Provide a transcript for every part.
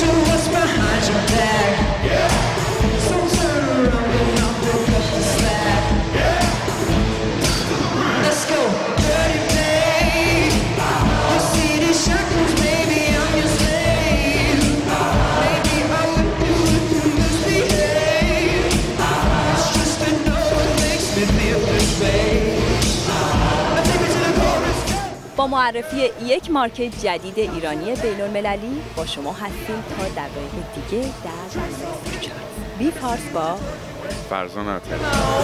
با معرفی یک مارکت جدید ایرانی بین‌المللی با شما هستیم تا دقایق دیگه در برنامه StreetCharts. BFars با فرزان عطیه.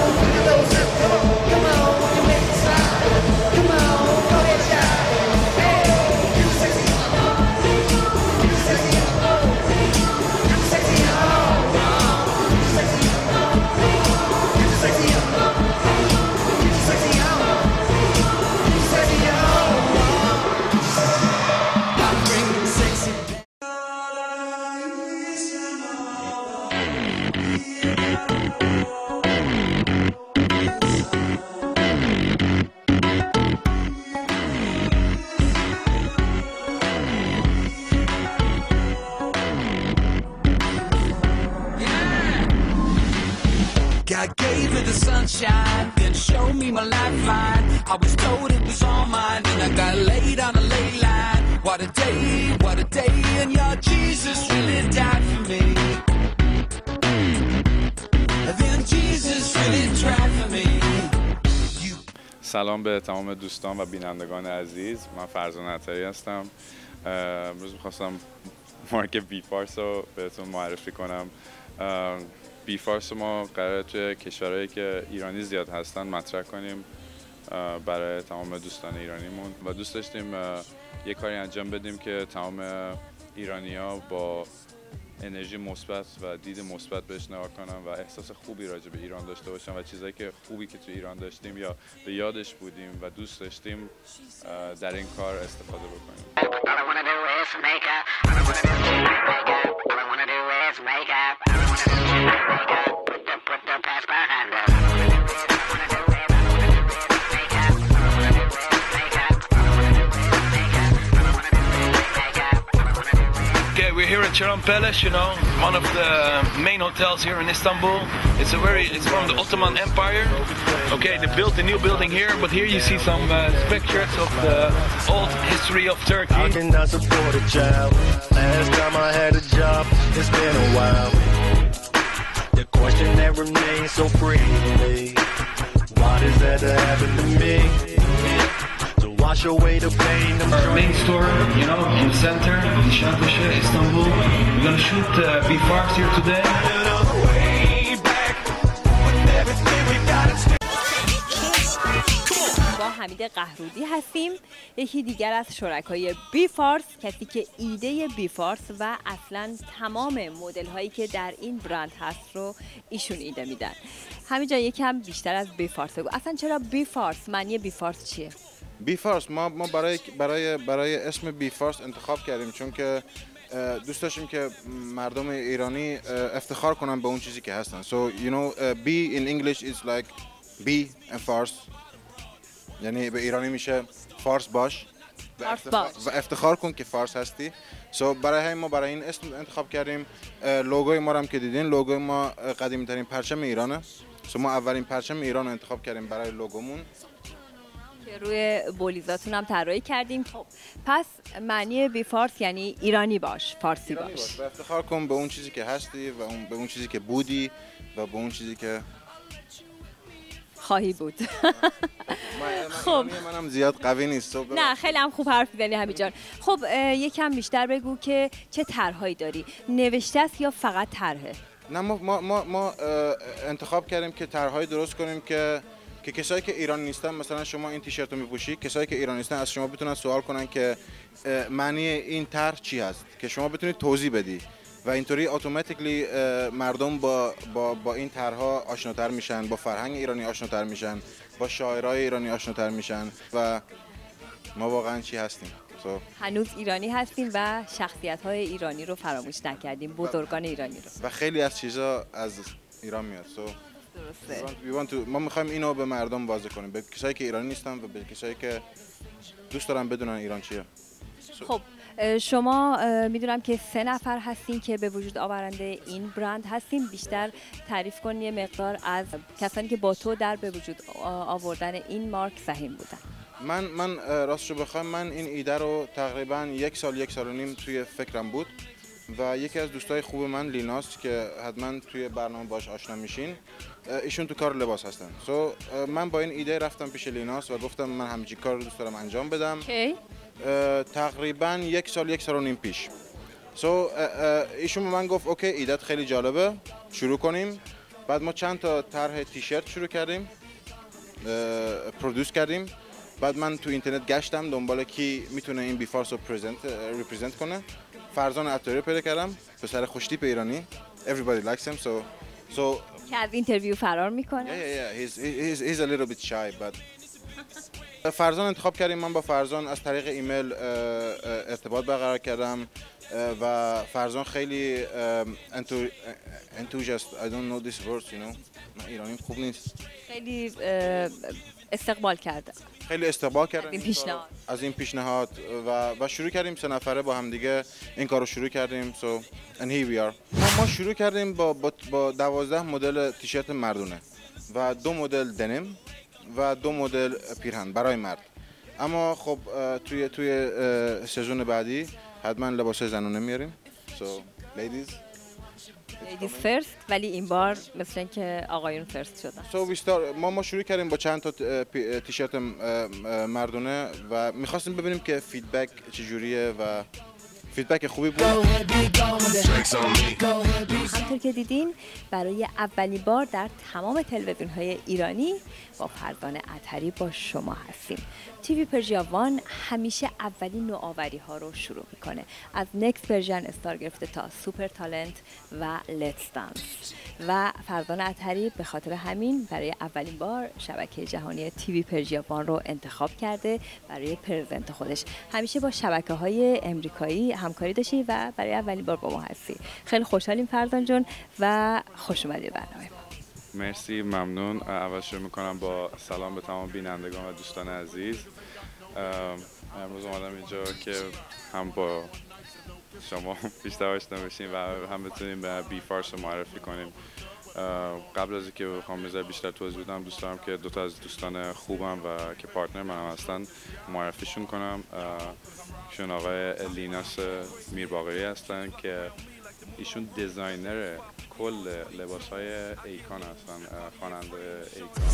God gave me the sunshine, then showed me my lifeline. I was told it was all mine, and I got laid on a ley line. What a day, and your Jesus really died for me. And then Jesus really tried for me. سلام به تمام دوستان و بینندگان عزیز. من فرزان عطیه هستم. امروز می‌خواستم مارک BFars رو بهتون معرفی کنم. BFars ما قراره توی کشورهایی که ایرانی زیاد هستن مطرح کنیم برای تمام دوستان ایرانیمون و دوست داشتیم یه کاری انجام بدیم که تمام ایرانی‌ها با انرژی مثبت و دید مثبت بهش نگاه کنن و احساس خوبی راجع به ایران داشته باشن و چیزایی که خوبی که تو ایران داشتیم یا به یادش بودیم و دوست داشتیم در این کار استفاده بکنیم. We're here at Çeran Palace, you know, one of the main hotels here in Istanbul. It's from the Ottoman Empire. Okay, they built a new building here, but here you see some pictures of the old history of Turkey. How can I support a child? Last time I had a job, it's been a while. The question that remains so freely, why does that happen to me? Wash away the pain. Our main store, you know, in the center of the Nişantaşı, Istanbul. We're gonna shoot BFars here today. با حمید قهرودی هستیم، یکی دیگر از شرکای BFars، کسی که ایده BFars و اصلا تمام مدل هایی که در این برند هست رو ایشون ایده میدن. حمید جان یکم بیشتر از BFars بگو، اصلا چرا BFars؟ معنی BFars چیه؟ BFars ما برای اسم BFars انتخاب کردیم چون که دوست داشتیم که مردم ایرانی افتخار کنن به اون چیزی که هستن. So you know B in English is like be and fars. یعنی به ایرانی میشه فارس باش و افتخار کن که فارس هستی. So برای ما برای این اسم انتخاب کردیم. لوگوی ما رو هم که دیدین، لوگوی ما قدیمی ترین پرچم ایرانه. So ما اولین پرچم ایران رو انتخاب کردیم برای لوگومون. روی بولیزاتون هم طراحی کردیم. خب پس معنی BFars یعنی ایرانی باش، فارسی باش. و افتخار کن به اون چیزی که هستی و به اون چیزی که بودی و به اون چیزی که خواهی بود. خب منم زیاد قوی نیست. نه خیلی هم خوب حرف می‌زنی حمید جان. خب یکم بیشتر بگو که چه طرحهایی داری؟ نوشته است یا فقط طرحه؟ نه ما انتخاب کردیم که طرحهایی درست کنیم که کسایی که ایران نیستن، مثلا شما این تیشرت رو میپوشی، کسایی که ایران نیستن از شما بتونن سوال کنن که معنی این طرح چی هست، که شما بتونید توضیح بدی و اینطوری اتوماتیکلی مردم با این طرحها آشناتر میشن، با فرهنگ ایرانی آشناتر میشن، با شاعرای ایرانی آشناتر میشن و ما واقعا چی هستیم. هنوز ایرانی هستیم و شخصیت‌های ایرانی رو فراموش نکردیم، بزرگان ایرانی رو و خیلی از چیزا از ایران میاد. درسته. ما میخوایم اینو به مردم واضح کنیم، به کسایی که ایرانی نیستن و به کسایی که دوست دارن بدونن ایران چیه. خب شما میدونم که 3 نفر هستین که به وجود آورنده این برند هستین. بیشتر تعریف کن یه مقدار از کسانی که با تو در به وجود آوردن این مارک سهیم بودن. من راستشو بخوام من این ایده رو تقریبا 1 سال 1.5 سال توی فکرم بود و یکی از دوستای خوب من لیناس که حتما توی برنامه باش آشنا میشین، ایشون تو کار لباس هستن. من با این ایده رفتم پیش لیناس و گفتم من همین کار رو دوست دارم انجام بدم. تقریبا 1 سال 1.5 سال پیش. ایشون به من گفت اوکی ایده‌ت خیلی جالبه، شروع کنیم. بعد ما چند تا طرح تیشرت شروع کردیم، پرودوس کردیم. بعد من تو اینترنت گشتم دنبال کی میتونه این بیفارس رو ریپرزنت کنه. فرزان عطاری پیدا کردم، پسر خوشتیپ ایرانی. Everybody likes him so که از اینترویو فرار میکنه. He's a little bit shy but فرزان انتخاب کردیم. من با فرزان از طریق ایمیل ارتباط برقرار کردم و فرزان خیلی enthusiast. I don't know this words, you know. من ایرانیم خوب نیست. خیلی استقبال کرده. خیلی استقبال کردن از این پیشنهاد و شروع کردیم 3 نفره با هم دیگه این کارو شروع کردیم. And here we are. ما شروع کردیم با 12 مدل تیشرت مردونه و 2 مدل دنیم و 2 مدل پیرهن برای مرد. اما خب توی سزون بعدی حتما لباس زنونه میاریم. Ladies first، ولی این بار مثل اینکه آقایون فرست شدن. ما شروع کردیم با چند تا تیشرت مردونه و میخواستیم ببینیم که فیدبک چجوریه و فیدبک خوبی بود. همطور که دیدین برای اولین بار در تمام تلویزیون‌های ایرانی با فرزان عطاری با شما هستیم. تیوی پرژیا وان همیشه اولین نوآوری ها رو شروع میکنه، از نکست پرژن استار گرفته تا سوپر تالنت و لیتس دانس و فرزان عطاری به خاطر همین برای اولین بار شبکه جهانی تیوی پرژیا وان رو انتخاب کرده برای پرزنت خودش. همیشه با شبکه‌های امریکایی همکاری داشتی و برای اولین بار با ما هستی. خیلی خوشحالیم فرزان جون و خوش اومدی برنامه ما. مرسی، ممنون. اول شروع میکنم با سلام به تمام بینندگان و دوستان عزیز. امروز اومدم اینجا که هم با شما بیشتر آشنا بشیم و هم بتونیم به بیفارس رو معرفی کنیم. قبل از اینکه بخوام بیشتر توضیح بدم، دوست دارم که 2 تا از دوستان خوبم و که پارتنر من هستن معرفیشون کنم. ایشون آقای لیناس میرباقری هستن که ایشون دیزاینر کل لباس‌های ایکان هستن، خواننده ایکان.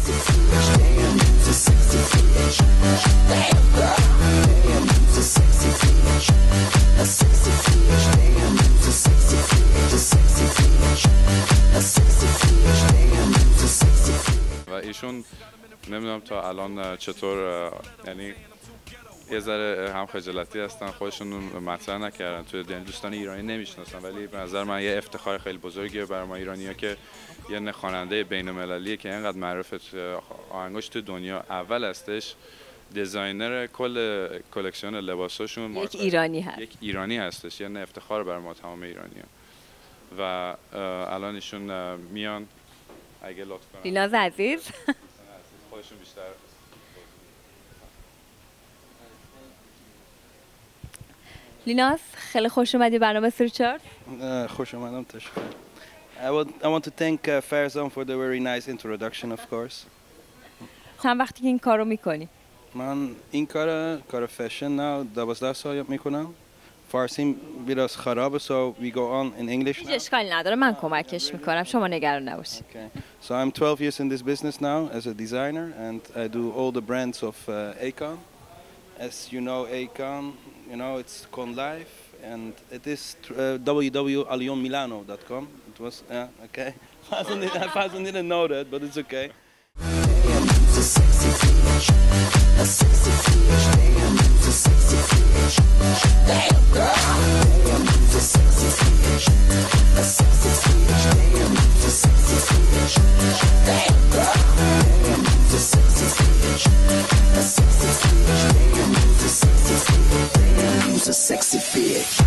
و ایشون نمیدونم تا الان چطور، یعنی یه ذره هم خجالتی هستن، خودشون مطرح نکردن، توی دوستان ایرانی نمیشناسن، ولی به نظر من یه افتخار خیلی بزرگیه برای ما ایرانی‌ها که یه خواننده بین‌المللیه که اینقدر معروفه، آهنگاش تو دنیا اول هستش، دیزاینر کل کلکسیون لباساشون یک ایرانی هست. یک ایرانی هستش، یعنی افتخار برای ما تمام ایرانی‌ها. و الان ایشون میان اگه لطف کنن. لیناز عزیز خودشون بیشتر. لیناس خیلی خوش اومدی برنامه StreetCharts. خوش اومدم، تشکر. I want to thank Farzan for the very nice introduction, of course. چند وقتی که این کارو میکنی؟ من این کار فشن نه 12 سال میکنم. فارسیم بیراز خرابه، so we go on in English now. اشکالی نداره، من کمکش میکنم، شما نگران نباشید. Okay. So I'm 12 years in this business now as a designer and I do all the brands of Akon. As you know, Akon, you know, it's Con Life and it is www.alionmilano.com. It was, okay. Farzan didn't know that, but it's okay. Sexy bitch.